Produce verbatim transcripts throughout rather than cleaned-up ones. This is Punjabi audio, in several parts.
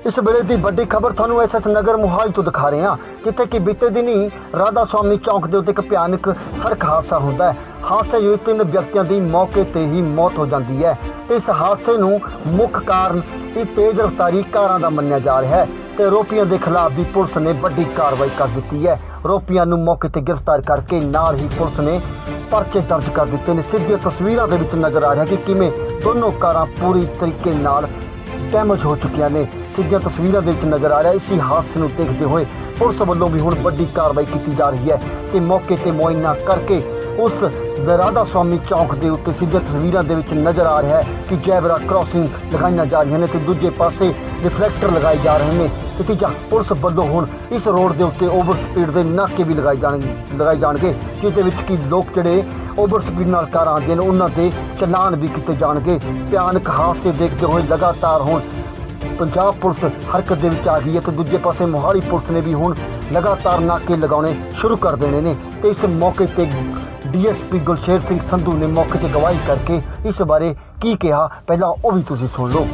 इस वेले की वड्डी खबर थानू एस एस नगर मोहाली तो दिखा रहे हैं, जिथे कि बीते दिन ही राधा स्वामी चौक के उत्ते एक भयानक सड़क हादसा होता है। हादसे विच तीन व्यक्तियों की मौके पर ही मौत हो जाती है। तो इस हादसे नू मुख्य कारण ये तेज़ रफ्तारी कारां दा मन्निया जा रहा है। तो आरोपियों के खिलाफ भी पुलिस ने वड्डी कार्रवाई कर दी है। आरोपियों नू मौके पर गिरफ्तार करके नाल ही पुलिस ने परचे दर्ज कर दिते ने। सीधी तस्वीरों के विच नज़र आ रहा है कि किमें दोनों कारां पूरी तरीके नाल डैमेज हो चुकिया ने। सीधी तस्वीरों के नज़र आ रहा है। इसी हादसे को देखते हुए पुलिस वालों भी हुण वड्डी कार्रवाई की जा रही है। तो मौके पर मुआयना करके उस राधा स्वामी चौक के उत्ते सीधी तस्वीरों के नज़र आ रहा है कि जैबरा क्रॉसिंग लगाई जा रही हैं तो दूजे पासे रिफ्लैक्टर लगाए जा रहे हैं। तो तीजा पुलिस वालों हुण इस रोड के उत्ते ओवर स्पीड के नाके भी लगाए जाने लगाए जाएंगे, जिस कि लोग जोड़े ओवर स्पीड नाल कार आते हैं उन्होंने चलान भी किए जाएंगे। भयानक हादसे देखते हुए लगातार हुण पंजाब पुलिस हरकत दे विच आ गई है। तो दूजे पासे मोहाली पुलिस ने भी हुण लगातार नाके लगाने शुरू कर देने ने। तो इस मौके पर D S P Gulsher Singh Sandhu ने मौके पर गवाही करके इस बारे की कहा, पहला वो भी तुसीं सुन लो।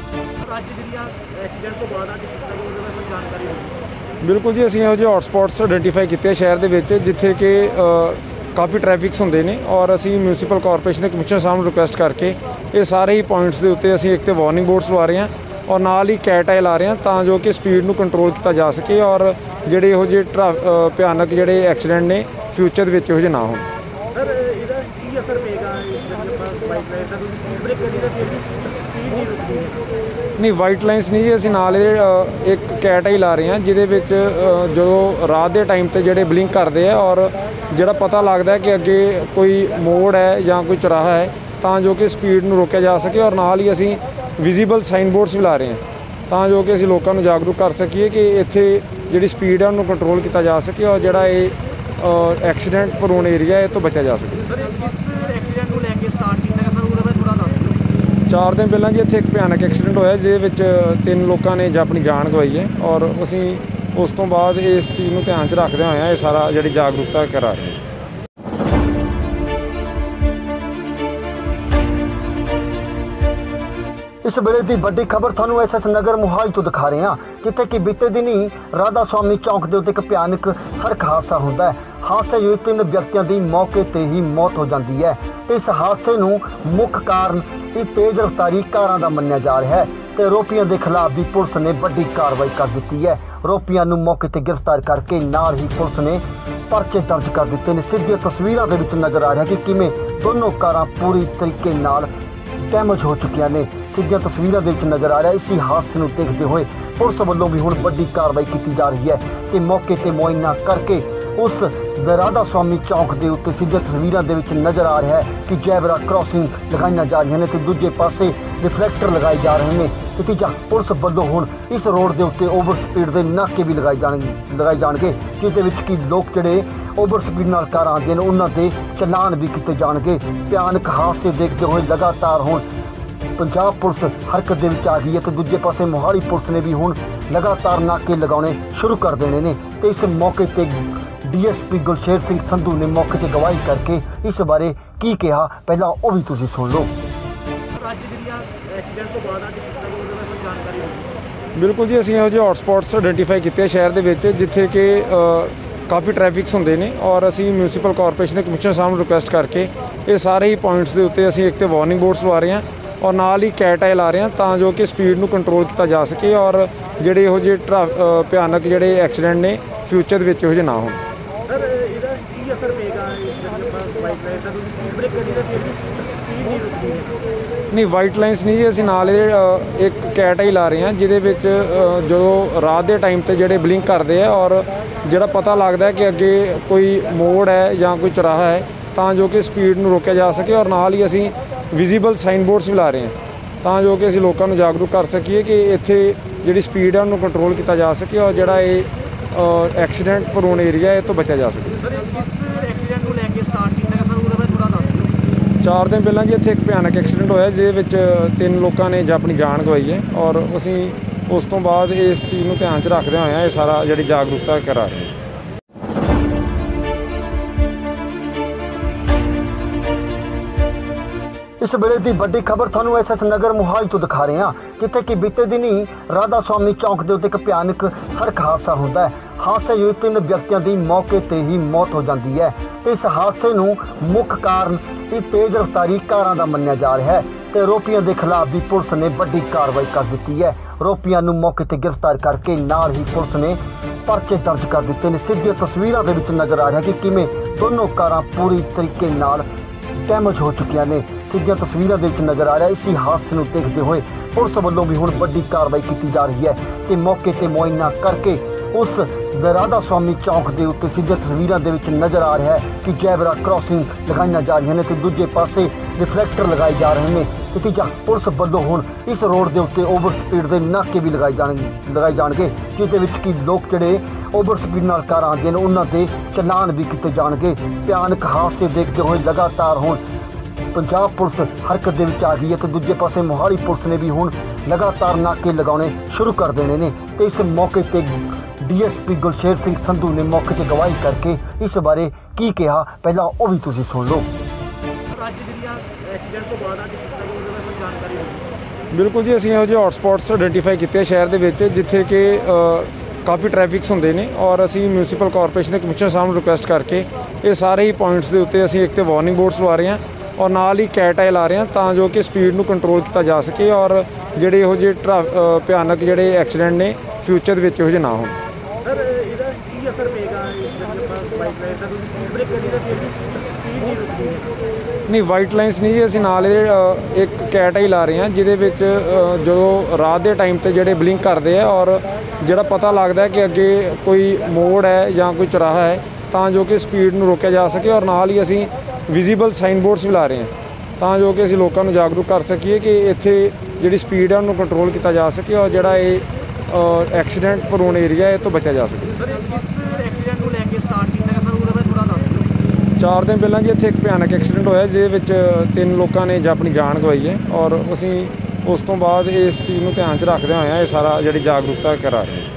बिल्कुल जी, असीं इहो ਜਿਹੇ हॉटस्पॉट्स आइडेंटिफाई किए शहर के विच जिथे कि काफ़ी ट्रैफिक्स होंदे ने और असीं म्यूनसिपल कॉरपोरेशन के कमिश्नर साहब नूं रिक्वेस्ट करके ये सारे ही पॉइंट्स के उत्ते असीं एक तो वार्निंग बोर्ड्स लवा रहे हैं और नाल ही कैट आई ला रहे हैं तां जो कि स्पीड नूं कंट्रोल किया जा सके और जिहड़े इहो ਜਿਹੇ ट्रा भयानक जिहड़े एक्सीडेंट ने फ्यूचर ਦੇ ਵਿੱਚ ਇਹੋ ਜਿਹੇ ਨਾ ਹੋਣ। सर ਇਹਦਾ ਕੀ असर पेगा बाइक लाइन ਦਾ ਤੁਸੀਂ ਸਪੀਡ ਬ੍ਰੇਕ ਕਰੀ ਤਾਂ ਫਿਰ ਵੀ ਸਪੀਡ ਨਹੀਂ ਰੁਕਦੀ? नहीं वाइट लाइनस नहीं जी, ਅਸੀਂ ਨਾਲ ਇਹ एक कैट आई ला रहे हैं ਜਿਹਦੇ ਵਿੱਚ ਜਦੋਂ ਰਾਤ ਦੇ ਟਾਈਮ ਤੇ ਜਿਹੜੇ ਬਲਿੰਕ ਕਰਦੇ ਆ ਔਰ ਜਿਹੜਾ ਪਤਾ ਲੱਗਦਾ ਕਿ ਅੱਗੇ ਕੋਈ ਮੋੜ ਹੈ ਜਾਂ ਕੋਈ ਚੌਰਾਹਾ ਹੈ ਤਾਂ ਜੋ ਕਿ ਸਪੀਡ ਨੂੰ ਰੋਕਿਆ ਜਾ ਸਕੇ ਔਰ ਨਾਲ ਹੀ ਅਸੀਂ ਵਿਜ਼ੀਬਲ ਸਾਈਨ ਬੋਰਡਸ ਵੀ ਲਾ ਰਹੇ ਹਾਂ ਤਾਂ ਜੋ ਕਿ ਅਸੀਂ ਲੋਕਾਂ ਨੂੰ ਜਾਗਰੂਕ ਕਰ ਸਕੀਏ ਕਿ ਇੱਥੇ ਜਿਹੜੀ ਸਪੀਡ ਹੈ ਉਹਨੂੰ ਕੰਟਰੋਲ ਕੀਤਾ ਜਾ ਸਕੇ ਔਰ ਜਿਹੜਾ ਇਹ एक्सीडेंट प्रोन एरिया है तो बचा जा सके। सर किस एक्सीडेंट को लेके स्टार्ट किया सर ਉਹਦਾ ਮੈਂ ਥੋੜਾ ਦੱਸ ਦਿਓ। चार दिन पहला जी ਇੱਥੇ ਇੱਕ ਭਿਆਨਕ ਐਕਸੀਡੈਂਟ ਹੋਇਆ ਜਿਹਦੇ ਵਿੱਚ ਤਿੰਨ ਲੋਕਾਂ ਨੇ ਆਪਣੀ ਜਾਨ ਗਵਾਈ ਹੈ ਔਰ ਅਸੀਂ ਉਸ ਤੋਂ ਬਾਅਦ ਇਸ ਚੀਜ਼ ਨੂੰ ਧਿਆਨ 'ਚ ਰੱਖਦੇ ਹੋਏ ਇਹ ਸਾਰਾ ਜਿਹੜੀ ਜਾਗਰੂਕਤਾ ਕਰਾ ਰਹੇ ਹਾਂ। इस वेले की वड्डी खबर थानू एस एस नगर मोहाली तो दिखा रहे हैं, जिथे कि बीते दिन ही राधा स्वामी चौक के उत्ते एक भयानक सड़क हादसा होता है। हादसे विच तीन व्यक्तियों की मौके पर ही मौत हो जाती है। तो इस हादसे नू मुख्य कारण ये तेज़ रफ्तारी कारां दा मन्निया जा रहा है। तो आरोपियों के खिलाफ भी पुलिस ने वड्डी कार्रवाई कर दी है। आरोपियों नू मौके पर गिरफ्तार करके नाल ही पुलिस ने परचे दर्ज कर दिते ने। सीधी तस्वीरों के विच नज़र आ रहा है कि किमें दोनों कारां पूरी तरीके नाल डैमेज हो चुकिया ने। सीधी तस्वीरों के नज़र आ रहा है। इसी हादसे को देखते हुए पुलिस वालों भी हुण वड्डी कार्रवाई की जा रही है। तो मौके पर मुआयना करके उस राधा स्वामी चौक के उत्ते सीधी तस्वीरों के नज़र आ रहा है कि जैबरा क्रॉसिंग लगाई जा रही हैं तो दूजे पासे रिफ्लैक्टर लगाए जा रहे हैं। तो तीजा पुलिस वालों हुण इस रोड के उत्ते ओवर स्पीड के नाके भी लगाए जाने लगाए जाएंगे, जिस कि लोग जोड़े ओवर स्पीड नाल कार आते हैं उन्होंने चलान भी किए जाएंगे। भयानक हादसे देखते हुए लगातार हुण पंजाब पुलिस हरकत दे विच आ गई है। तो दूजे पासे मोहाली पुलिस ने भी हुण लगातार नाके लगाने शुरू कर देने ने। तो इस मौके पर D S P Gulsher Singh Sandhu ने मौके पर गवाही करके इस बारे की कहा, पहला वो भी तुसीं सुन लो। बिल्कुल जी, असीं इहो ਜਿਹੇ हॉटस्पॉट्स आइडेंटिफाई किए शहर के विच जिथे कि काफ़ी ट्रैफिक्स होंदे ने और असीं म्यूनसिपल कॉरपोरेशन के कमिश्नर साहब नूं रिक्वेस्ट करके ये सारे ही पॉइंट्स के उत्ते असीं एक तो वार्निंग बोर्ड्स लवा रहे हैं और नाल ही कैट आई ला रहे हैं तां जो कि स्पीड नूं कंट्रोल किया जा सके और जिहड़े इहो ਜਿਹੇ ट्रा भयानक जिहड़े एक्सीडेंट ने फ्यूचर ਦੇ ਵਿੱਚ ਇਹੋ ਜਿਹੇ ਨਾ ਹੋਣ। सर ਇਹਦਾ ਕੀ असर पेगा बाइक लाइन ਦਾ ਤੁਸੀਂ ਸਪੀਡ ਬ੍ਰੇਕ ਕਰੀ ਤਾਂ ਫਿਰ ਵੀ ਸਪੀਡ ਨਹੀਂ ਰੁਕਦੀ? नहीं वाइट लाइनस नहीं जी, ਅਸੀਂ ਨਾਲ ਇਹ एक कैट आई ला रहे हैं ਜਿਹਦੇ ਵਿੱਚ ਜਦੋਂ ਰਾਤ ਦੇ ਟਾਈਮ ਤੇ ਜਿਹੜੇ ਬਲਿੰਕ ਕਰਦੇ ਆ ਔਰ ਜਿਹੜਾ ਪਤਾ ਲੱਗਦਾ ਕਿ ਅੱਗੇ ਕੋਈ ਮੋੜ ਹੈ ਜਾਂ ਕੋਈ ਚੌਰਾਹਾ ਹੈ ਤਾਂ ਜੋ ਕਿ ਸਪੀਡ ਨੂੰ ਰੋਕਿਆ ਜਾ ਸਕੇ ਔਰ ਨਾਲ ਹੀ ਅਸੀਂ ਵਿਜ਼ੀਬਲ ਸਾਈਨ ਬੋਰਡਸ ਵੀ ਲਾ ਰਹੇ ਹਾਂ ਤਾਂ ਜੋ ਕਿ ਅਸੀਂ ਲੋਕਾਂ ਨੂੰ ਜਾਗਰੂਕ ਕਰ ਸਕੀਏ ਕਿ ਇੱਥੇ ਜਿਹੜੀ ਸਪੀਡ ਹੈ ਉਹਨੂੰ ਕੰਟਰੋਲ ਕੀਤਾ ਜਾ ਸਕੇ ਔਰ ਜਿਹੜਾ ਇਹ एक्सीडेंट प्रोन एरिया है तो बचा जा सके। सर किस एक्सीडेंट को लेके स्टार्ट किया सर ਉਹਦਾ ਮੈਂ ਥੋੜਾ ਦੱਸ ਦਿਓ। चार दिन पहला जी ਇੱਥੇ ਇੱਕ ਭਿਆਨਕ ਐਕਸੀਡੈਂਟ ਹੋਇਆ ਜਿਹਦੇ ਵਿੱਚ ਤਿੰਨ ਲੋਕਾਂ ਨੇ ਆਪਣੀ ਜਾਨ ਗਵਾਈ ਹੈ ਔਰ ਅਸੀਂ ਉਸ ਤੋਂ ਬਾਅਦ ਇਸ ਚੀਜ਼ ਨੂੰ ਧਿਆਨ 'ਚ ਰੱਖਦੇ ਹੋਏ ਇਹ ਸਾਰਾ ਜਿਹੜੀ ਜਾਗਰੂਕਤਾ ਕਰਾ ਰਹੇ ਹਾਂ। ਇਸ ਵੇਲੇ ਦੀ ਵੱਡੀ ਖਬਰ ਤੁਹਾਨੂੰ ਐਸਐਸ ਨਗਰ ਮੁਹਾਲੀ ਤੋਂ ਦਿਖਾ ਰਹੇ ਹਾਂ, ਜਿੱਥੇ ਕਿ ਬੀਤੇ ਦਿਨੀ ਰਾਧਾ ਸੁਆਮੀ ਚੌਂਕ ਦੇ ਉੱਤੇ ਇੱਕ ਭਿਆਨਕ ਸੜਕ ਹਾਦਸਾ ਹੁੰਦਾ ਹੈ। ਹਾਦਸੇ ਵਿੱਚ ਤਿੰਨ ਵਿਅਕਤੀਆਂ ਦੀ ਮੌਕੇ ਤੇ ਹੀ ਮੌਤ ਹੋ ਜਾਂਦੀ ਹੈ ਤੇ ਇਸ ਹਾਦਸੇ ਨੂੰ ਮੁੱਖ ਕਾਰਨ ਇਹ ਤੇਜ਼ ਰਫ਼ਤਾਰੀ ਕਾਰਾਂ ਦਾ ਮੰਨਿਆ ਜਾ ਰਿਹਾ ਹੈ ਤੇ ਆਰੋਪੀਆਂ ਦੇ ਖਿਲਾਫ ਵੀ ਪੁਲਿਸ ਨੇ ਵੱਡੀ ਕਾਰਵਾਈ ਕਰ ਦਿੱਤੀ ਹੈ। ਆਰੋਪੀਆਂ ਨੂੰ ਮੌਕੇ ਤੇ ਗ੍ਰਿਫਤਾਰ ਕਰਕੇ ਨਾਲ ਹੀ ਪੁਲਿਸ ਨੇ ਪਰਚੇ ਦਰਜ ਕਰ ਦਿੱਤੇ ਨੇ। ਸਿੱਧੀਆਂ ਤਸਵੀਰਾਂ ਦੇ ਵਿੱਚ ਨਜ਼ਰ ਆ ਰਿਹਾ ਕਿ ਕਿਵੇਂ ਦੋਨੋਂ ਕਾਰਾਂ ਪੂਰੀ ਤਰੀਕੇ ਨਾਲ ਡੈਮੇਜ ਹੋ ਚੁੱਕੀਆਂ ਨੇ। ਸਿੱਧੀਆਂ ਤਸਵੀਰਾਂ ਦੇ ਵਿੱਚ ਨਜ਼ਰ ਆ ਰਿਹਾ। ਇसी ਹਾਦਸੇ ਨੂੰ ਦੇਖਦੇ ਹੋਏ ਪੁਲਿਸ ਵੱਲੋਂ ਵੀ ਹੁਣ ਵੱਡੀ ਕਾਰਵਾਈ ਕੀਤੀ ਜਾ ਰਹੀ ਹੈ ਤੇ ਮੌਕੇ ਤੇ ਮੁਆਇਨਾ ਕਰਕੇ ਉਸ ਰਾਧਾ ਸੁਆਮੀ ਚੌਂਕ ਦੇ ਉੱਤੇ ਸਿੱਧੀਆਂ ਤਸਵੀਰਾਂ ਦੇ ਵਿੱਚ ਨਜ਼ਰ ਆ ਰਿਹਾ ਹੈ ਕਿ ਜੈਬਰਾ ਕ੍ਰਾਸਿੰਗ ਲਗਾਈਆਂ ਜਾ ਰਹੀਆਂ ਨੇ ਤੇ ਦੂਜੇ ਪਾਸੇ ਰਿਫਲੈਕਟਰ ਲਗਾਏ ਜਾ ਰਹੇ ਨੇ। ਨਤੀਜਾ ਪੁਲਿਸ ਵੱਲੋਂ ਹੁਣ ਇਸ ਰੋਡ ਦੇ ਉੱਤੇ ਓਵਰ ਸਪੀਡ ਦੇ ਨਾਕੇ ਵੀ ਲਗਾਏ ਜਾਣਗੇ ਲਗਾਏ ਜਾਣਗੇ ਜਿਹਦੇ ਵਿੱਚ ਕਿ ਲੋਕ ਜਿਹੜੇ ਓਵਰ ਸਪੀਡ ਨਾਲ ਕਾਰਾਂ ਆਉਂਦੀਆਂ ਨੇ ਉਹਨਾਂ ਦੇ ਚਲਾਨ ਵੀ ਕੀਤੇ ਜਾਣਗੇ। ਭਿਆਨਕ ਹਾਦਸੇ ਦੇਖਦੇ ਹੋਏ ਲਗਾਤਾਰ ਹੁਣ ਪੰਜਾਬ ਪੁਲਿਸ ਹਰਕਤ ਦੇ ਵਿੱਚ ਆ ਗਈ ਹੈ ਤੇ ਦੂਜੇ ਪਾਸੇ ਮੋਹਾਲੀ ਪੁਲਿਸ ਨੇ ਵੀ ਹੁਣ ਲਗਾਤਾਰ ਨਾਕੇ ਲਗਾਉਣੇ ਸ਼ੁਰੂ ਕਰ ਦੇਣੇ ਨੇ ਤੇ ਇਸ ਮੌਕੇ ਤੇ ਡੀਐਸਪੀ ਗੁਲਸ਼ੇਰ ਸਿੰਘ ਸੰਧੂ ਨੇ ਮੌਕੇ ਤੇ ਗਵਾਹੀ ਕਰਕੇ ਇਸ ਬਾਰੇ ਕੀ ਕਿਹਾ, ਪਹਿਲਾਂ ਉਹ ਵੀ ਤੁਸੀਂ ਸੁਣ ਲਓ। ਅੱਜ ਜਿਹੜੀਆਂ ਐਕਸੀਡੈਂਟ ਤੋਂ ਬਾਅਦ ਅੱਜ ਕਿਸ ਤਰ੍ਹਾਂ ਦੀ ਉਹਦੇ ਬਾਰੇ ਕੋਈ ਜਾਣਕਾਰੀ ਹੋਵੇ? ਬਿਲਕੁਲ ਜੀ, ਅਸੀਂ ਇਹੋ ਜਿਹੇ ਹੌਟਸਪੌਟਸ ਆਇਡੈਂਟੀਫਾਈ ਕੀਤੇ ਆ ਸ਼ਹਿਰ ਦੇ ਵਿੱਚ ਜਿੱਥੇ ਕਿ ਅ, ਕਾਫੀ ਟ੍ਰੈਫਿਕਸ ਹੁੰਦੇ ਨੇ ਔਰ ਅਸੀਂ ਮਿਊਨਿਸਪਲ ਕਾਰਪੋਰੇਸ਼ਨ ਦੇ ਕਮਿਸ਼ਨਰ ਸਾਹਿਬ ਨੂੰ ਰਿਕੁਐਸਟ ਕਰਕੇ ਇਹ ਸਾਰੇ ਹੀ ਪੁਆਇੰਟਸ ਦੇ ਉੱਤੇ ਅਸੀਂ ਇੱਕ ਤੇ ਵਾਰਨਿੰਗ ਬੋਰਡਸ ਲਵਾ ਰਹੇ ਹਾਂ ਔਰ ਨਾਲ ਹੀ ਕੈਟ ਆਈ ਲਾ ਰਹੇ ਹਾਂ ਤਾਂ ਜੋ ਕਿ ਸਪੀਡ ਨੂੰ ਕੰਟਰੋਲ ਕੀਤਾ ਜਾ ਸਕੇ ਔਰ ਜਿਹੜੇ ਇਹੋ ਜਿਹੇ ਟਰਾ ਅ, ਭਿਆਨਕ ਜਿਹੜੇ ਐਕਸੀਡੈਂਟ ਨੇ ਫਿਊਚਰ ਦੇ ਵਿੱਚ ਇਹੋ ਜਿਹੇ ਨਾ ਹੋਣ। ਸਰ ਇਹਦਾ ਕੀ ਅਸਰ ਪਏਗਾ ਜਦੋਂ ਆਪਾਂ ਬਾਈਕ ਰਾਈਡ ਦਾ ਤੁਸੀਂ ਸਪੀਡ ਬ੍ਰੇਕ ਕਰੀ ਤਾਂ ਫਿਰ ਵੀ ਸਪੀਡ ਨਹੀਂ ਰੁਕਦੀ? ਨਹੀਂ, ਵਾਈਟ ਲਾਈਨਸ ਨਹੀਂ ਜੀ, ਅਸੀਂ ਨਾਲ ਇਹਦੇ ਅ, ਇੱਕ ਕੈਟ ਆਈ ਲਾ ਰਹੇ ਹਾਂ ਜਿਹਦੇ ਵਿੱਚ ਅ, ਜਦੋਂ ਰਾਤ ਦੇ ਟਾਈਮ ਤੇ ਜਿਹੜੇ ਬਲਿੰਕ ਕਰਦੇ ਆ ਔਰ ਜਿਹੜਾ ਪਤਾ ਲੱਗਦਾ ਕਿ ਅੱਗੇ ਕੋਈ ਮੋੜ ਹੈ ਜਾਂ ਕੋਈ ਚੁਰਾਹਾ ਹੈ ਤਾਂ ਜੋ ਕਿ ਸਪੀਡ ਨੂੰ ਰੋਕਿਆ ਜਾ ਸਕੇ ਔਰ ਨਾਲ ਹੀ ਅਸੀਂ ਵਿਜ਼ੀਬਲ ਸਾਈਨ ਬੋਰਡਸ ਵੀ ਲਾ ਰਹੇ ਹਾਂ ਤਾਂ ਜੋ ਕਿ ਅਸੀਂ ਲੋਕਾਂ ਨੂੰ ਜਾਗਰੂਕ ਕਰ ਸਕੀਏ ਕਿ ਇੱਥੇ ਜਿਹੜੀ ਸਪੀਡ ਹੈ ਉਹਨੂੰ ਕੰਟਰੋਲ ਕੀਤਾ ਜਾ ਸਕੇ ਔਰ ਜਿਹੜਾ ਇਹ ਐਕਸੀਡੈਂਟ ਪ੍ਰੋਨ ਏਰੀਆ ਹੈ ਇਹ ਤੋਂ ਬਚਿਆ ਜਾ ਸਕੇ। ਸਰ ਕਿਸ ਐਕਸੀਡੈਂਟ ਨੂੰ ਲੈ ਕੇ ਸਟਾਰਟ ਕੀਤਾ ਸਰ ਉਹਦੇ ਬਾਰੇ ਥੋੜਾ ਦੱਸ ਦਿਓ। ਚਾਰ ਦਿਨ ਪਹਿਲਾਂ ਜੀ ਇੱਥੇ ਇੱਕ ਭਿਆਨਕ ਐਕਸੀਡੈਂਟ ਹੋਇਆ ਜਿਹਦੇ ਵਿੱਚ ਤਿੰਨ ਲੋਕਾਂ ਨੇ ਆਪਣੀ ਜਾਨ ਗਵਾਈ ਹੈ ਔਰ ਅਸੀਂ ਉਸ ਤੋਂ ਬਾਅਦ ਇਸ ਚੀਜ਼ ਨੂੰ ਧਿਆਨ 'ਚ ਰੱਖਦੇ ਹੋਏ ਇਹ ਸਾਰਾ ਜਿਹੜੀ ਜਾਗਰੂਕਤਾ ਕਰਾ ਰਹੇ ਹਾਂ।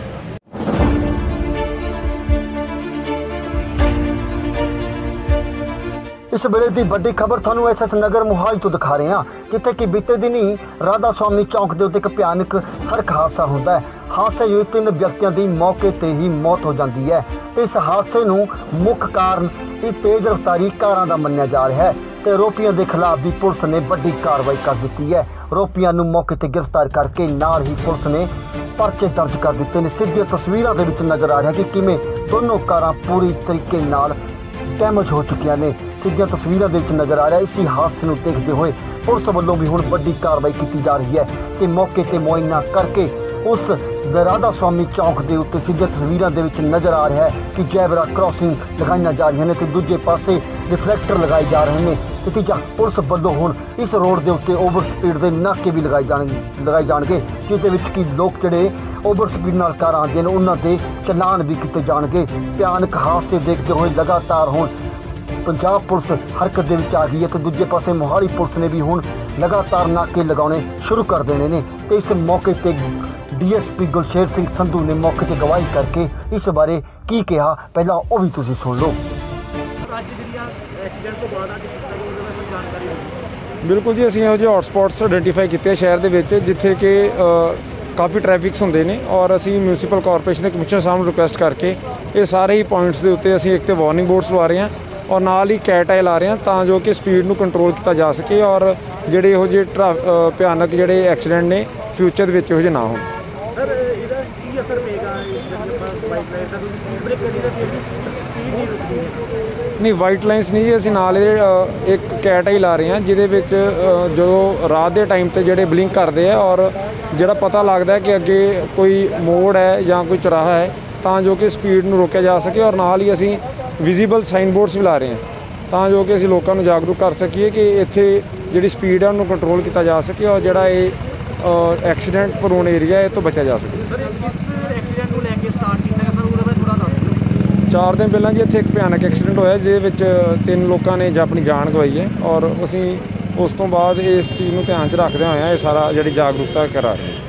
ਇਸ ਵੇਲੇ ਦੀ ਵੱਡੀ ਖਬਰ ਤੁਹਾਨੂੰ ਐਸਐਸ ਨਗਰ ਮੁਹਾਲੀ ਤੋਂ ਦਿਖਾ ਰਹੇ ਹਾਂ, ਜਿੱਥੇ ਕਿ ਬੀਤੇ ਦਿਨੀ ਰਾਧਾ ਸੁਆਮੀ ਚੌਂਕ ਦੇ ਉੱਤੇ ਇੱਕ ਭਿਆਨਕ ਸੜਕ ਹਾਦਸਾ ਹੁੰਦਾ ਹੈ। ਹਾਦਸੇ ਵਿੱਚ ਤਿੰਨ ਵਿਅਕਤੀਆਂ ਦੀ ਮੌਕੇ ਤੇ ਹੀ ਮੌਤ ਹੋ ਜਾਂਦੀ ਹੈ ਤੇ ਇਸ ਹਾਦਸੇ ਨੂੰ ਮੁੱਖ ਕਾਰਨ ਇਹ ਤੇਜ਼ ਰਫ਼ਤਾਰੀ ਕਾਰਾਂ ਦਾ ਮੰਨਿਆ ਜਾ ਰਿਹਾ ਹੈ ਤੇ ਆਰੋਪੀਆਂ ਦੇ ਖਿਲਾਫ ਵੀ ਪੁਲਿਸ ਨੇ ਵੱਡੀ ਕਾਰਵਾਈ ਕਰ ਦਿੱਤੀ ਹੈ। ਆਰੋਪੀਆਂ ਨੂੰ ਮੌਕੇ ਤੇ ਗ੍ਰਿਫਤਾਰ ਕਰਕੇ ਨਾਲ ਹੀ ਪੁਲਿਸ ਨੇ ਪਰਚੇ ਦਰਜ ਕਰ ਦਿੱਤੇ ਨੇ। ਸਿੱਧੀਆਂ ਤਸਵੀਰਾਂ ਦੇ ਵਿੱਚ ਨਜ਼ਰ ਆ ਰਿਹਾ ਕਿ ਕਿਵੇਂ ਦੋਨੋਂ ਕਾਰਾਂ ਪੂਰੀ ਤਰੀਕੇ ਨਾਲ ਡੈਮੇਜ ਹੋ ਚੁੱਕੀਆਂ ਨੇ। ਸਿੱਧੀਆਂ ਤਸਵੀਰਾਂ ਦੇ ਵਿੱਚ ਨਜ਼ਰ ਆ ਰਿਹਾ। ਇसी ਹਾਦਸੇ ਨੂੰ ਦੇਖਦੇ ਹੋਏ ਪੁਲਿਸ ਵੱਲੋਂ ਵੀ ਹੁਣ ਵੱਡੀ ਕਾਰਵਾਈ ਕੀਤੀ ਜਾ ਰਹੀ ਹੈ ਤੇ ਮੌਕੇ ਤੇ ਮੁਆਇਨਾ ਕਰਕੇ ਉਸ ਰਾਧਾ ਸੁਆਮੀ ਚੌਂਕ ਦੇ ਉੱਤੇ ਸਿੱਧੀਆਂ ਤਸਵੀਰਾਂ ਦੇ ਵਿੱਚ ਨਜ਼ਰ ਆ ਰਿਹਾ ਹੈ ਕਿ ਜੈਬਰਾ ਕ੍ਰਾਸਿੰਗ ਲਗਾਈਆਂ ਜਾ ਰਹੀਆਂ ਨੇ ਤੇ ਦੂਜੇ ਪਾਸੇ ਰਿਫਲੈਕਟਰ ਲਗਾਏ ਜਾ ਰਹੇ ਨੇ। ਨਤੀਜਾ ਪੁਲਿਸ ਵੱਲੋਂ ਹੁਣ ਇਸ ਰੋਡ ਦੇ ਉੱਤੇ ਓਵਰ ਸਪੀਡ ਦੇ ਨਾਕੇ ਵੀ ਲਗਾਏ ਜਾਣਗੇ ਲਗਾਏ ਜਾਣਗੇ ਜਿਹਦੇ ਵਿੱਚ ਕਿ ਲੋਕ ਜਿਹੜੇ ਓਵਰ ਸਪੀਡ ਨਾਲ ਕਾਰਾਂ ਆਉਂਦੀਆਂ ਨੇ ਉਹਨਾਂ ਦੇ ਚਲਾਨ ਵੀ ਕੀਤੇ ਜਾਣਗੇ। ਭਿਆਨਕ ਹਾਦਸੇ ਦੇਖਦੇ ਹੋਏ ਲਗਾਤਾਰ ਹੁਣ ਪੰਜਾਬ ਪੁਲਿਸ ਹਰਕਤ ਦੇ ਵਿੱਚ ਆ ਗਈ ਹੈ ਤੇ ਦੂਜੇ ਪਾਸੇ ਮੋਹਾਲੀ ਪੁਲਿਸ ਨੇ ਵੀ ਹੁਣ ਲਗਾਤਾਰ ਨਾਕੇ ਲਗਾਉਣੇ ਸ਼ੁਰੂ ਕਰ ਦੇਣੇ ਨੇ ਤੇ ਇਸ ਮੌਕੇ ਤੇ ਡੀਐਸਪੀ ਗੁਲਸ਼ੇਰ ਸਿੰਘ ਸੰਧੂ ਨੇ ਮੌਕੇ ਤੇ ਗਵਾਹੀ ਕਰਕੇ ਇਸ ਬਾਰੇ ਕੀ ਕਿਹਾ, ਪਹਿਲਾਂ ਉਹ ਵੀ ਤੁਸੀਂ ਸੁਣ ਲਓ। ਅੱਜ ਜਿਹੜੀਆਂ ਐਕਸੀਡੈਂਟ ਤੋਂ ਬਾਅਦ ਅੱਜ ਕਿਸ ਤਰ੍ਹਾਂ ਦੀ ਉਹਦੇ ਬਾਰੇ ਕੋਈ ਜਾਣਕਾਰੀ ਹੋਵੇ? ਬਿਲਕੁਲ ਜੀ, ਅਸੀਂ ਇਹੋ ਜਿਹੇ ਹੌਟਸਪੌਟਸ ਆਇਡੈਂਟੀਫਾਈ ਕੀਤੇ ਆ ਸ਼ਹਿਰ ਦੇ ਵਿੱਚ ਜਿੱਥੇ ਕਿ ਅ, ਕਾਫੀ ਟ੍ਰੈਫਿਕਸ ਹੁੰਦੇ ਨੇ ਔਰ ਅਸੀਂ ਮਿਊਨਿਸਪਲ ਕਾਰਪੋਰੇਸ਼ਨ ਦੇ ਕਮਿਸ਼ਨਰ ਸਾਹਿਬ ਨੂੰ ਰਿਕੁਐਸਟ ਕਰਕੇ ਇਹ ਸਾਰੇ ਹੀ ਪੁਆਇੰਟਸ ਦੇ ਉੱਤੇ ਅਸੀਂ ਇੱਕ ਤੇ ਵਾਰਨਿੰਗ ਬੋਰਡਸ ਲਵਾ ਰਹੇ ਹਾਂ ਔਰ ਨਾਲ ਹੀ ਕੈਟ ਆਈ ਲਾ ਰਹੇ ਹਾਂ ਤਾਂ ਜੋ ਕਿ ਸਪੀਡ ਨੂੰ ਕੰਟਰੋਲ ਕੀਤਾ ਜਾ ਸਕੇ ਔਰ ਜਿਹੜੇ ਇਹੋ ਜਿਹੇ ਟਰਾ ਅ, ਭਿਆਨਕ ਜਿਹੜੇ ਐਕਸੀਡੈਂਟ ਨੇ ਫਿਊਚਰ ਦੇ ਵਿੱਚ ਇਹੋ ਜਿਹੇ ਨਾ ਹੋਣ। ਸਰ ਇਹਦਾ ਕੀ ਅਸਰ ਪਏਗਾ ਜਦੋਂ ਆਪਾਂ ਬਾਈਕ ਰਾਈਡ ਦਾ ਤੁਸੀਂ ਸਪੀਡ ਬ੍ਰੇਕ ਕਰੀ ਤਾਂ ਫਿਰ ਵੀ ਸਪੀਡ ਨਹੀਂ ਰੁਕਦੀ? ਨਹੀਂ, ਵਾਈਟ ਲਾਈਨਸ ਨਹੀਂ ਜੀ, ਅਸੀਂ ਨਾਲ ਇਹਦੇ ਅ, ਇੱਕ ਕੈਟ ਆਈ ਲਾ ਰਹੇ ਹਾਂ ਜਿਹਦੇ ਵਿੱਚ ਅ, ਜਦੋਂ ਰਾਤ ਦੇ ਟਾਈਮ ਤੇ ਜਿਹੜੇ ਬਲਿੰਕ ਕਰਦੇ ਆ ਔਰ ਜਿਹੜਾ ਪਤਾ ਲੱਗਦਾ ਕਿ ਅੱਗੇ ਕੋਈ ਮੋੜ ਹੈ ਜਾਂ ਕੋਈ ਚੁਰਾਹਾ ਹੈ ਤਾਂ ਜੋ ਕਿ ਸਪੀਡ ਨੂੰ ਰੋਕਿਆ ਜਾ ਸਕੇ ਔਰ ਨਾਲ ਹੀ ਅਸੀਂ ਵਿਜ਼ੀਬਲ ਸਾਈਨ ਬੋਰਡਸ ਵੀ ਲਾ ਰਹੇ ਹਾਂ ਤਾਂ ਜੋ ਕਿ ਅਸੀਂ ਲੋਕਾਂ ਨੂੰ ਜਾਗਰੂਕ ਕਰ ਸਕੀਏ ਕਿ ਇੱਥੇ ਜਿਹੜੀ ਸਪੀਡ ਹੈ ਉਹਨੂੰ ਕੰਟਰੋਲ ਕੀਤਾ ਜਾ ਸਕੇ ਔਰ ਜਿਹੜਾ ਇਹ ਐਕਸੀਡੈਂਟ ਪ੍ਰੋਨ ਏਰੀਆ ਇਹ ਤੋਂ ਬਚਿਆ ਜਾ ਸਕੇ। ਸਰ ਕਿਸ ਐਕਸੀਡੈਂਟ ਨੂੰ ਲੈ ਕੇ ਸਟਾਰਟ ਕੀਤਾ ਸਰ ਉਹਦੇ ਬਾਰੇ ਥੋੜਾ ਦੱਸ ਦਿਓ। ਚਾਰ ਦਿਨ ਪਹਿਲਾਂ ਜੀ ਇੱਥੇ ਇੱਕ ਭਿਆਨਕ ਐਕਸੀਡੈਂਟ ਹੋਇਆ ਜਿਹਦੇ ਵਿੱਚ ਤਿੰਨ ਲੋਕਾਂ ਨੇ ਆਪਣੀ ਜਾਨ ਗਵਾਈ ਹੈ ਔਰ ਅਸੀਂ ਉਸ ਤੋਂ ਬਾਅਦ ਇਸ ਚੀਜ਼ ਨੂੰ ਧਿਆਨ 'ਚ ਰੱਖਦੇ ਹੋਏ ਇਹ ਸਾਰਾ ਜਿਹੜੀ ਜਾਗਰੂਕਤਾ ਕਰਾ ਰਹੇ ਹਾਂ।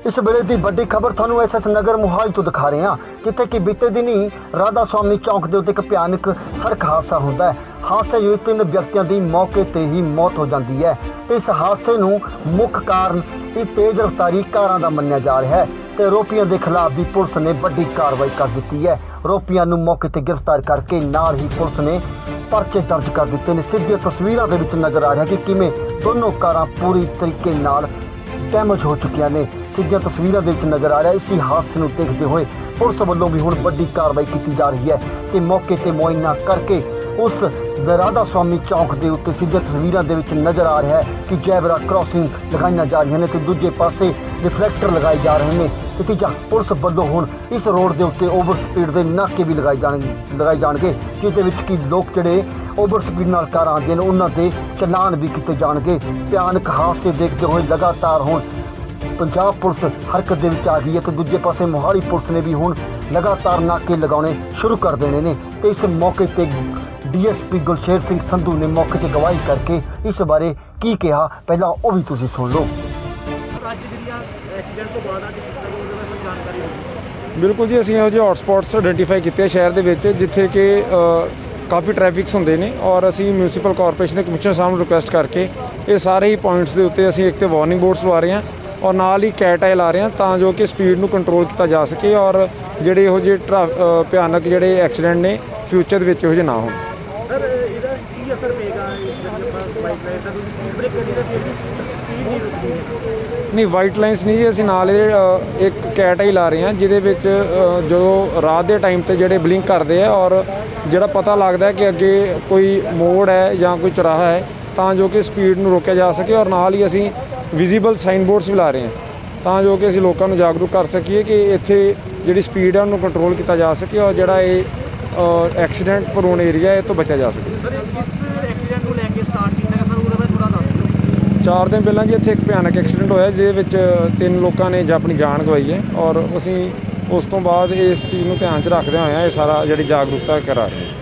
ਇਸ ਵੇਲੇ ਦੀ ਵੱਡੀ ਖਬਰ ਤੁਹਾਨੂੰ ਐਸਐਸ ਨਗਰ ਮੁਹਾਲੀ ਤੋਂ ਦਿਖਾ ਰਹੇ ਹਾਂ, ਜਿੱਥੇ ਕਿ ਬੀਤੇ ਦਿਨੀ ਰਾਧਾ ਸੁਆਮੀ ਚੌਂਕ ਦੇ ਉੱਤੇ ਇੱਕ ਭਿਆਨਕ ਸੜਕ ਹਾਦਸਾ ਹੁੰਦਾ ਹੈ। ਹਾਦਸੇ ਵਿੱਚ ਤਿੰਨ ਵਿਅਕਤੀਆਂ ਦੀ ਮੌਕੇ ਤੇ ਹੀ ਮੌਤ ਹੋ ਜਾਂਦੀ ਹੈ ਤੇ ਇਸ ਹਾਦਸੇ ਨੂੰ ਮੁੱਖ ਕਾਰਨ ਇਹ ਤੇਜ਼ ਰਫ਼ਤਾਰੀ ਕਾਰਾਂ ਦਾ ਮੰਨਿਆ ਜਾ ਰਿਹਾ ਹੈ ਤੇ ਆਰੋਪੀਆਂ ਦੇ ਖਿਲਾਫ ਵੀ ਪੁਲਿਸ ਨੇ ਵੱਡੀ ਕਾਰਵਾਈ ਕਰ ਦਿੱਤੀ ਹੈ। ਆਰੋਪੀਆਂ ਨੂੰ ਮੌਕੇ ਤੇ ਗ੍ਰਿਫਤਾਰ ਕਰਕੇ ਨਾਲ ਹੀ ਪੁਲਿਸ ਨੇ ਪਰਚੇ ਦਰਜ ਕਰ ਦਿੱਤੇ ਨੇ। ਸਿੱਧੀਆਂ ਤਸਵੀਰਾਂ ਦੇ ਵਿੱਚ ਨਜ਼ਰ ਆ ਰਿਹਾ ਕਿ ਕਿਵੇਂ ਦੋਨੋਂ ਕਾਰਾਂ ਪੂਰੀ ਤਰੀਕੇ ਨਾਲ ਡੈਮੇਜ ਹੋ ਚੁੱਕੀਆਂ ਨੇ। ਸਿੱਧੀਆਂ ਤਸਵੀਰਾਂ ਦੇ ਵਿੱਚ ਨਜ਼ਰ ਆ ਰਿਹਾ। ਇसी ਹਾਦਸੇ ਨੂੰ ਦੇਖਦੇ ਹੋਏ ਪੁਲਿਸ ਵੱਲੋਂ ਵੀ ਹੁਣ ਵੱਡੀ ਕਾਰਵਾਈ ਕੀਤੀ ਜਾ ਰਹੀ ਹੈ ਤੇ ਮੌਕੇ ਤੇ ਮੁਆਇਨਾ ਕਰਕੇ ਉਸ ਰਾਧਾ ਸੁਆਮੀ ਚੌਂਕ ਦੇ ਉੱਤੇ ਸਿੱਧੀਆਂ ਤਸਵੀਰਾਂ ਦੇ ਵਿੱਚ ਨਜ਼ਰ ਆ ਰਿਹਾ ਹੈ ਕਿ ਜੈਬਰਾ ਕ੍ਰਾਸਿੰਗ ਲਗਾਈਆਂ ਜਾ ਰਹੀਆਂ ਨੇ ਤੇ ਦੂਜੇ ਪਾਸੇ ਰਿਫਲੈਕਟਰ ਲਗਾਏ ਜਾ ਰਹੇ ਨੇ। ਤੇ ਤੀਜਾ, ਪੁਲਿਸ ਵੱਲੋਂ ਹੁਣ ਇਸ ਰੋਡ ਦੇ ਉੱਤੇ ਓਵਰ ਸਪੀਡ ਦੇ ਨਾਕੇ ਵੀ ਲਗਾਏ ਜਾਣਗੇ ਲਗਾਏ ਜਾਣਗੇ ਜਿਹਦੇ ਵਿੱਚ ਕਿ ਲੋਕ ਜਿਹੜੇ ਓਵਰ ਸਪੀਡ ਨਾਲ ਕਾਰਾਂ ਆਉਂਦੀਆਂ ਨੇ ਉਹਨਾਂ ਦੇ ਚਲਾਨ ਵੀ ਕੀਤੇ ਜਾਣਗੇ। ਭਿਆਨਕ ਹਾਦਸੇ ਦੇਖਦੇ ਹੋਏ ਲਗਾਤਾਰ ਹੁਣ ਪੰਜਾਬ ਪੁਲਿਸ ਹਰਕਤ ਦੇ ਵਿੱਚ ਆ ਗਈ ਹੈ ਤੇ ਦੂਜੇ ਪਾਸੇ ਮੋਹਾਲੀ ਪੁਲਿਸ ਨੇ ਵੀ ਹੁਣ ਲਗਾਤਾਰ ਨਾਕੇ ਲਗਾਉਣੇ ਸ਼ੁਰੂ ਕਰ ਦੇਣੇ ਨੇ। ਤੇ ਇਸ ਮੌਕੇ ਤੇ ਡੀਐਸਪੀ ਗੁਲਸ਼ੇਰ ਸਿੰਘ ਸੰਧੂ ਨੇ ਮੌਕੇ ਤੇ ਗਵਾਹੀ ਕਰਕੇ ਇਸ ਬਾਰੇ ਕੀ ਕਿਹਾ, ਪਹਿਲਾਂ ਉਹ ਵੀ ਤੁਸੀਂ ਸੁਣ ਲਓ। ਅੱਜ ਜਿਹੜੀਆਂ ਐਕਸੀਡੈਂਟ ਤੋਂ ਬਾਅਦ ਅੱਜ ਕਿਸ ਤਰ੍ਹਾਂ ਦੀ ਉਹਦੇ ਬਾਰੇ ਜਾਣਕਾਰੀ ਹੋਈ? ਬਿਲਕੁਲ ਜੀ, ਅਸੀਂ ਇਹੋ ਜਿਹੇ ਹੌਟਸਪੌਟਸ ਆਇਡੈਂਟੀਫਾਈ ਕੀਤੇ ਆ ਸ਼ਹਿਰ ਦੇ ਵਿੱਚ ਜਿੱਥੇ ਕਿ ਅ, ਕਾਫੀ ਟ੍ਰੈਫਿਕਸ ਹੁੰਦੇ ਨੇ ਔਰ ਅਸੀਂ ਮਿਊਨਿਸਪਲ ਕਾਰਪੋਰੇਸ਼ਨ ਦੇ ਕਮਿਸ਼ਨਰ ਸਾਹਿਬ ਨੂੰ ਰਿਕੁਐਸਟ ਕਰਕੇ ਇਹ ਸਾਰੇ ਹੀ ਪੁਆਇੰਟਸ ਦੇ ਉੱਤੇ ਅਸੀਂ ਇੱਕ ਤੇ ਵਾਰਨਿੰਗ ਬੋਰਡਸ ਲਵਾ ਰਹੇ ਹਾਂ ਔਰ ਨਾਲ ਹੀ ਕੈਟ ਆਈ ਲਾ ਰਹੇ ਹਾਂ ਤਾਂ ਜੋ ਕਿ ਸਪੀਡ ਨੂੰ ਕੰਟਰੋਲ ਕੀਤਾ ਜਾ ਸਕੇ ਔਰ ਜਿਹੜੇ ਇਹੋ ਜਿਹੇ ਟਰਾ ਅ, ਭਿਆਨਕ ਜਿਹੜੇ ਐਕਸੀਡੈਂਟ ਨੇ ਫਿਊਚਰ ਦੇ ਵਿੱਚ ਇਹੋ ਜਿਹੇ ਨਾ ਹੋਣ। ਸਰ ਇਹਦਾ ਕੀ ਅਸਰ ਪਏਗਾ ਜਦੋਂ ਆਪਾਂ ਬਾਈਕ ਰਾਈਡ ਦਾ ਤੁਸੀਂ ਸਪੀਡ ਬ੍ਰੇਕ ਕਰੀ ਤਾਂ ਫਿਰ ਵੀ ਸਪੀਡ ਨਹੀਂ ਰੁਕਦੀ? ਨਹੀਂ, ਵਾਈਟ ਲਾਈਨਸ ਨਹੀਂ ਜੀ, ਅਸੀਂ ਨਾਲ ਇਹਦੇ ਅ, ਇੱਕ ਕੈਟ ਆਈ ਲਾ ਰਹੇ ਹਾਂ ਜਿਹਦੇ ਵਿੱਚ ਅ, ਜਦੋਂ ਰਾਤ ਦੇ ਟਾਈਮ ਤੇ ਜਿਹੜੇ ਬਲਿੰਕ ਕਰਦੇ ਆ ਔਰ ਜਿਹੜਾ ਪਤਾ ਲੱਗਦਾ ਕਿ ਅੱਗੇ ਕੋਈ ਮੋੜ ਹੈ ਜਾਂ ਕੋਈ ਚੁਰਾਹਾ ਹੈ ਤਾਂ ਜੋ ਕਿ ਸਪੀਡ ਨੂੰ ਰੋਕਿਆ ਜਾ ਸਕੇ ਔਰ ਨਾਲ ਹੀ ਅਸੀਂ ਵਿਜ਼ੀਬਲ ਸਾਈਨ ਬੋਰਡਸ ਵੀ ਲਾ ਰਹੇ ਹਾਂ ਤਾਂ ਜੋ ਕਿ ਅਸੀਂ ਲੋਕਾਂ ਨੂੰ ਜਾਗਰੂਕ ਕਰ ਸਕੀਏ ਕਿ ਇੱਥੇ ਜਿਹੜੀ ਸਪੀਡ ਹੈ ਉਹਨੂੰ ਕੰਟਰੋਲ ਕੀਤਾ ਜਾ ਸਕੇ ਔਰ ਜਿਹੜਾ ਇਹ ਐਕਸੀਡੈਂਟ ਪ੍ਰੋਨ ਏਰੀਆ ਹੈ ਇਹ ਤੋਂ ਬਚਿਆ ਜਾ ਸਕੇ। ਸਰ ਕਿਸ ਐਕਸੀਡੈਂਟ ਨੂੰ ਲੈ ਕੇ ਸਟਾਰਟ ਕੀਤਾ ਸਰ ਉਹਦੇ ਬਾਰੇ ਥੋੜਾ ਦੱਸ ਦਿਓ। ਚਾਰ ਦਿਨ ਪਹਿਲਾਂ ਜੀ ਇੱਥੇ ਇੱਕ ਭਿਆਨਕ ਐਕਸੀਡੈਂਟ ਹੋਇਆ ਜਿਹਦੇ ਵਿੱਚ ਤਿੰਨ ਲੋਕਾਂ ਨੇ ਆਪਣੀ ਜਾਨ ਗਵਾਈ ਹੈ ਔਰ ਅਸੀਂ ਉਸ ਤੋਂ ਬਾਅਦ ਇਸ ਚੀਜ਼ ਨੂੰ ਧਿਆਨ 'ਚ ਰੱਖਦੇ ਹੋਏ ਇਹ ਸਾਰਾ ਜਿਹੜੀ ਜਾਗਰੂਕਤਾ ਕਰਾ ਰਹੇ ਹਾਂ।